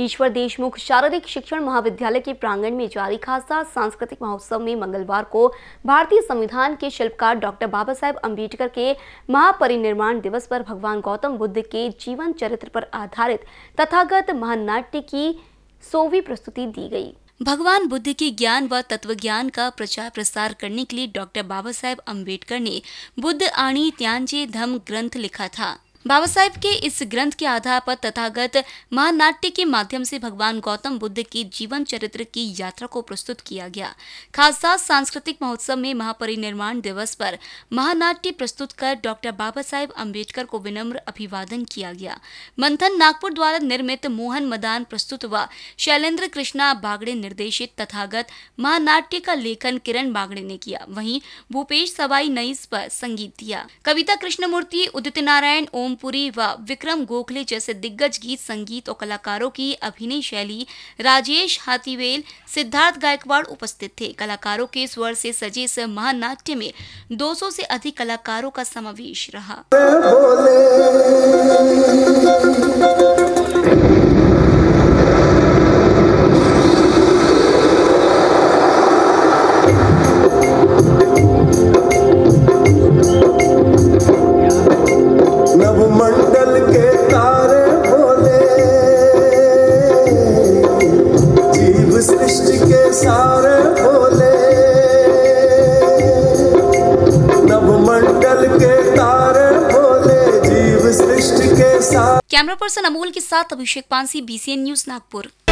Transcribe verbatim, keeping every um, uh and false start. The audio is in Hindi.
ईश्वर देशमुख शारीरिक शिक्षण महाविद्यालय के प्रांगण में जारी खासा सांस्कृतिक महोत्सव में मंगलवार को भारतीय संविधान के शिल्पकार डॉक्टर बाबा साहेब अम्बेडकर के महापरिनिर्वाण दिवस पर भगवान गौतम बुद्ध के जीवन चरित्र पर आधारित तथागत महानाट्य की सौवीं प्रस्तुति दी गई। भगवान बुद्ध के ज्ञान व तत्व ज्ञान का प्रचार प्रसार करने के लिए डॉक्टर बाबा साहेब अम्बेडकर ने बुद्ध आणी त्यांजे धम्म ग्रंथ लिखा था। बाबा साहेब के इस ग्रंथ के आधार पर तथागत महानाट्य के माध्यम से भगवान गौतम बुद्ध के जीवन चरित्र की यात्रा को प्रस्तुत किया गया। खासा सांस्कृतिक महोत्सव में महापरिनिर्वाण दिवस पर महानाट्य प्रस्तुत कर डॉक्टर बाबा साहेब अम्बेडकर को विनम्र अभिवादन किया गया। मंथन नागपुर द्वारा निर्मित मोहन मदान प्रस्तुत व शैलेंद्र कृष्णा बागड़े निर्देशित तथागत महानाट्य का लेखन किरण बागड़े ने किया। वहीं भूपेश सवाई ने इस पर संगीत दिया। कविता कृष्णमूर्ति, उदित नारायण, ओम पुरी व विक्रम गोखले जैसे दिग्गज गीत संगीत और कलाकारों की अभिनय शैली, राजेश हाथीवेल, सिद्धार्थ गायकवाड़ उपस्थित थे। कलाकारों के स्वर से सजे इस महानाट्य में दो सौ से अधिक कलाकारों का समावेश रहा। मंडल के तारे बोले, जीव सृष्टि के सारे बोले, नवमंडल के तारे बोले, जीव सृष्टि के सारे। कैमरा पर्सन अमोल के साथ Abhishek Pansi, B C N news Nagpur.